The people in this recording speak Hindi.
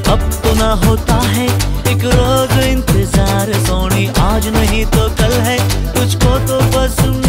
अब तो ना होता है एक रोज इंतजार सोनी, आज नहीं तो कल है तुझको तो बस